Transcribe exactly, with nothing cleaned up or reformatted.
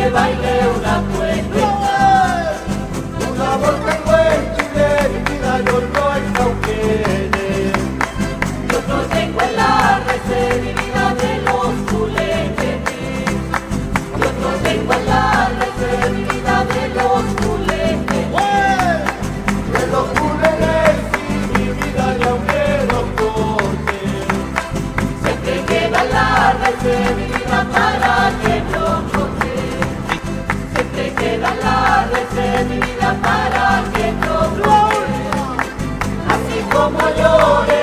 te baile una cueca. Una bolsa en buen Chile, mi vida yo no en Cauquenes. Yo no tengo en la reserva de los culenes. Yo no tengo en la reserva de los culenes. De los culenes y mi vida ya quiero corte. Se te queda la reserva para que no corte. Se te queda la reserva para que no corte. Así como llore.